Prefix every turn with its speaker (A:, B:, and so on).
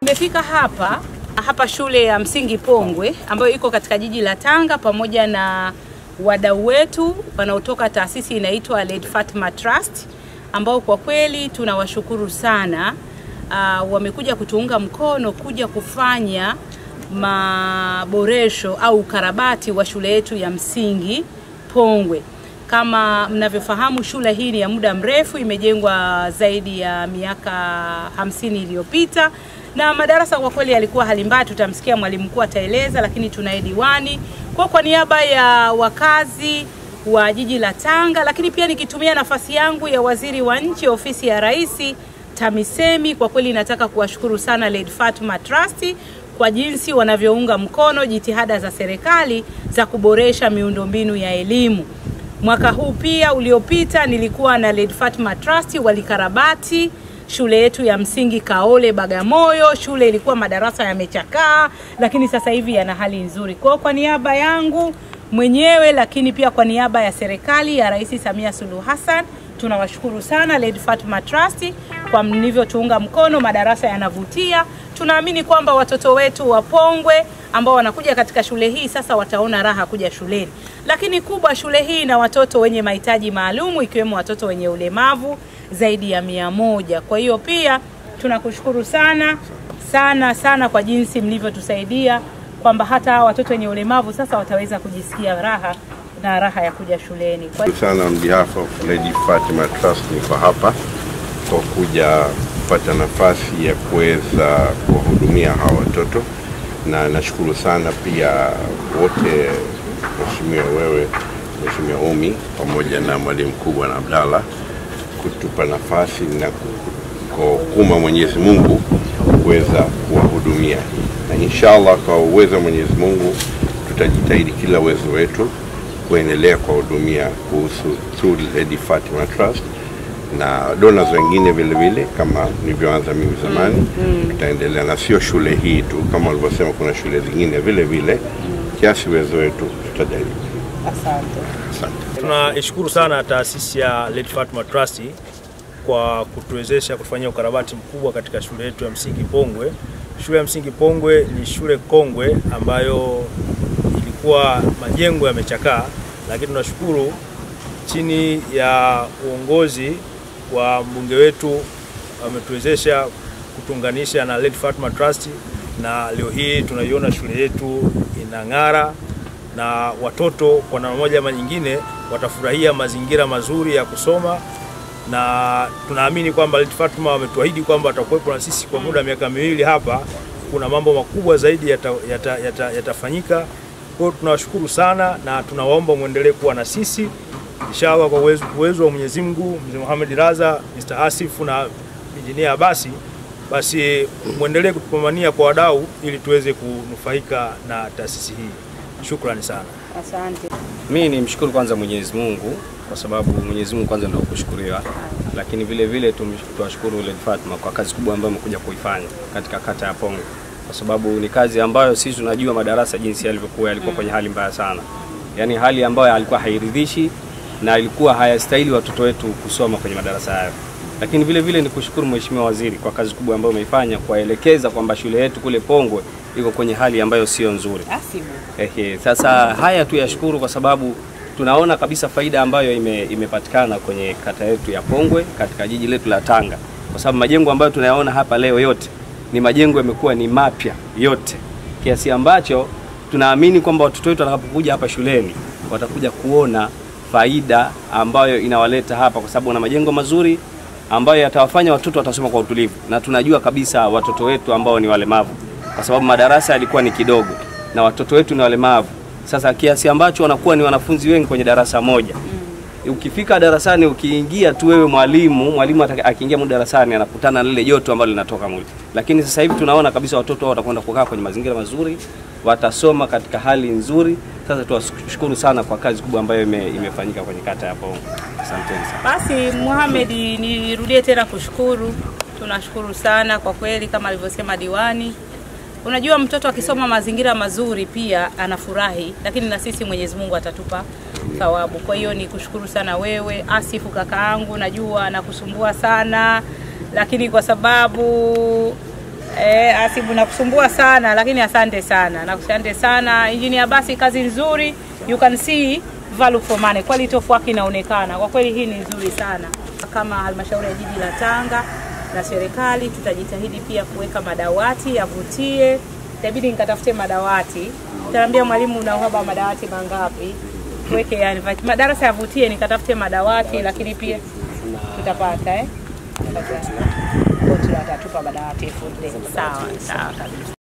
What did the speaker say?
A: Nimefika hapa shule ya msingi Pongwe ambayo iko katika jiji la Tanga pamoja na wadau wetu wanaotoka taasisi inaitwa Fatemah Trust, ambao kwa kweli tunawashukuru sana. Wamekuja kutuunga mkono kuja kufanya maboresho au ukarabati wa shule yetu ya msingi Pongwe. Kama mnavyofahamu, shule hii ni ya muda mrefu, imejengwa zaidi ya miaka 50 iliyopita, na madarasa kwa kweli yalikuwa hali mbaya. Tutamsikia mwalimu mkuu ataeleza, lakini tunaye diwani. Kwa niaba ya wakazi wa jiji la Tanga, lakini pia nikitumia nafasi yangu ya waziri wa nchi ofisi ya Rais TAMISEMI, kwa kweli nataka kuwashukuru sana Fatemah Trust kwa jinsi wanavyounga mkono jitihada za serikali za kuboresha miundombinu ya elimu. Mwaka huu pia uliopita nilikuwa na Fatemah Trust walikarabati shule yetu ya msingi Kaole Bagamoyo. Shule ilikuwa madarasa yamechakaa, lakini sasa hivi yana hali nzuri. Kwa niaba yangu mwenyewe, lakini pia kwa niaba ya serikali ya Rais Samia Suluhu Hassan, tunawashukuru sana Fatemah Trust kwa mlivyotuunga mkono. Madarasa yanavutia. Tunaamini kwamba watoto wetu wa Pongwe ambao wanakuja katika shule hii sasa wataona raha kuja shuleni. Lakini kubwa, shule hii na watoto wenye mahitaji maalum, ikiwemo watoto wenye ulemavu zaidi ya 100. Kwa hiyo pia tunakushukuru sana kwa jinsi mlivyotusaidia kwamba hata watoto wenye ulemavu sasa wataweza kujisikia raha ya kuja shuleni.
B: Sana on behalf of Fatemah Trust niko hapa kwa kuja kupata nafasi ya kuweza kuwahudumia hawa watoto, na nashukuru sana pia wote, Mheshimiwa wewe, Mheshimiwa Ummy pamoja na mwalimu mkuu na Abdalla, kutupa nafasi na kwa Mwenyezi Mungu kuweza kuwahudumia. Na inshallah kwa uwezo wa Mwenyezi Mungu tutajitahidi kila uwezo wetu kuendelea kuwahudumia kuhusu through Fatemah Trust na donors wengine vile kama nilivyoanza mimi zamani. Tutaendelea, na sio shule hii tu, kama walivyosema kuna shule zingine vile kiasi uwezo wetu tutajaribu.
A: Asante.
C: Tunashukuru sana taasisi ya Fatemah Trust kwa kutuwezesha kufanyia ukarabati mkubwa katika shule yetu ya msingi Pongwe. Shule ya msingi Pongwe ni shule kongwe ambayo ilikuwa majengo yamechakaa, lakini tunashukuru chini ya uongozi wa mbunge wetu ametuwezesha kutunganisha na Fatemah Trust, na leo hii tunaiona shule yetu inang'ara na watoto kwa namna moja ama nyingine watafurahia mazingira mazuri ya kusoma, na tunaamini kwamba Fatemah wametuahidi kwamba watakuwepo na sisi kwa muda wa miaka 2 hapa. Kuna mambo makubwa zaidi yatafanyika. Kwa hiyo tunawashukuru sana na tunawaomba muendelee kuwa na sisi. Inshallah kwa uwezo wa Mwenyezi Mungu, Mzee Muhammad Raza, Mr. Asif na Engineer basi muendelee kutupambania kwa wadau ili tuweze kunufaika na taasisi hii. Shukrani sana.
A: Asante.
D: Mimi nimshukuru kwanza Mwenyezi Mungu kwa sababu Mwenyezi Mungu kwanza ndio kushukuriwa, lakini vile tuwashukuru Fatemah kwa kazi kubwa ambayo amekuja kuifanya katika kata ya Pongwe, kwa sababu ni kazi ambayo sisi tunajua madarasa jinsi yalivyokuwa kwenye hali mbaya sana. Yaani hali ambayo alikuwa hairidhishi na ilikuwa hayastahili watoto wetu kusoma kwenye madarasa hayo. Lakini vile ni kushukuru Mheshimiwa Waziri kwa kazi kubwa ambayo umeifanya kuelekeza kwamba shule yetu kule Pongwe iko kwenye hali ambayo sio nzuri. Sasa haya tuyashukuru kwa sababu tunaona kabisa faida ambayo imepatikana kwenye kata yetu ya Pongwe katika jiji letu la Tanga, kwa sababu majengo ambayo tunayaona hapa leo yote ni majengo yamekuwa ni mapya yote, kiasi ambacho tunaamini kwamba watoto wetu watakapokuja hapa shuleni watakuja kuona faida ambayo inawaleta hapa, kwa sababu wana majengo mazuri ambayo yatawafanya watoto watasoma kwa utulivu. Na tunajua kabisa watoto wetu ambao ni walemavu, kwa sababu madarasa yalikuwa ni kidogo na watoto wetu ni walemavu. Sasa kiasi ambacho wanakuwa ni wanafunzi wengi kwenye darasa moja. Ukifika darasani, ukiingia tu wewe mwalimu akiingia darasani anakutana na lile joto ambalo linatoka mwili. Lakini sasa hivi tunaona kabisa watoto wao watakwenda kukaa kwenye mazingira mazuri, watasoma katika hali nzuri. Sasa tuwashukuru sana kwa kazi kubwa ambayo imefanyika kwenye kata ya Pongwe. Asante sana.
A: Basi Muhammad, nirudie tena kushukuru. Tunashukuru sana kwa kweli, kama alivyosema diwani. Unajua mtoto akisoma mazingira mazuri pia anafurahi, lakini na sisi Mwenyezi Mungu atatupa thawabu. Kwa hiyo nikushukuru sana wewe Asifu kakaangu, najua nakusumbua sana, lakini kwa sababu Asibu nakusumbua sana, lakini asante sana. Nakusante sana engineer, basi kazi nzuri. You can see value for money. Quality of work inaonekana. Kwa kweli hii ni nzuri sana. Kama halmashauri ya jiji la Tanga na serikali tutajitahidi pia kuweka madawati yavutie. Itabidi nikatafute madawati. Nitaambia mwalimu una uhaba madawati mangapi? Tuweke yani madarasa yavutie, nikatafute madawati, lakini pia tutapata tutatupa madawati full day. Sawa kabisa.